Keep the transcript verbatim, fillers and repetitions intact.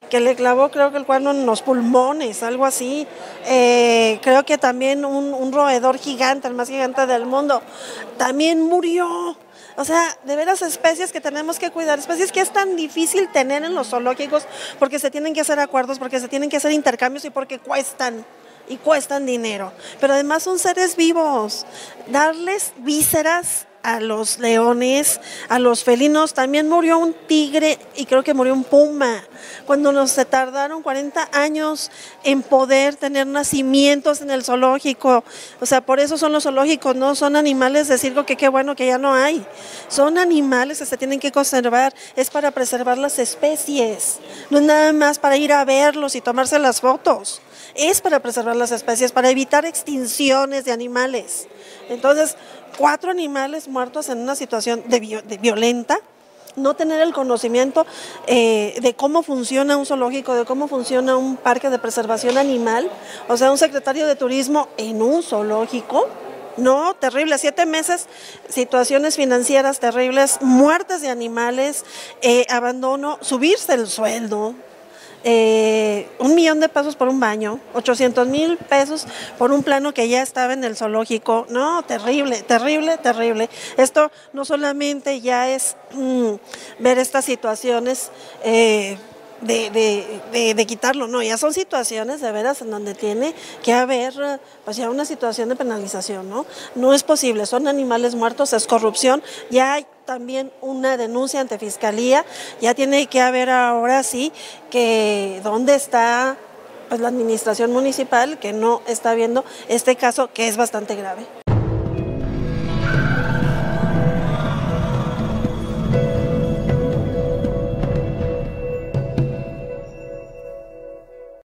Que le clavó, creo que el cuerno en los pulmones, algo así. Eh, creo que también un, un roedor gigante, el más gigante del mundo, también murió. O sea, de veras especies que tenemos que cuidar, especies que es tan difícil tener en los zoológicos porque se tienen que hacer acuerdos, porque se tienen que hacer intercambios y porque cuestan. Y cuestan dinero. Pero además son seres vivos. Darles vísceras a los leones, a los felinos, también murió un tigre y creo que murió un puma, cuando nos se tardaron cuarenta años en poder tener nacimientos en el zoológico. O sea, por eso son los zoológicos, no son animales de circo que qué bueno que ya no hay, son animales que se tienen que conservar, es para preservar las especies, no es nada más para ir a verlos y tomarse las fotos, es para preservar las especies, para evitar extinciones de animales. Entonces, cuatro animales muertos en una situación de, vi de violenta, no tener el conocimiento eh, de cómo funciona un zoológico, de cómo funciona un parque de preservación animal, o sea, un secretario de turismo en un zoológico, no, terrible, siete meses, situaciones financieras terribles, muertes de animales, eh, abandono, subirse el sueldo. Eh, un millón de pesos por un baño, ochocientos mil pesos por un plano que ya estaba en el zoológico. No, terrible, terrible, terrible. Esto no solamente ya es mmm, ver estas situaciones eh, de, de, de, de quitarlo, no, ya son situaciones de veras en donde tiene que haber pues ya una situación de penalización, ¿no? No es posible, son animales muertos, es corrupción, ya hay también una denuncia ante Fiscalía, ya tiene que haber ahora sí que dónde está pues la administración municipal que no está viendo este caso que es bastante grave.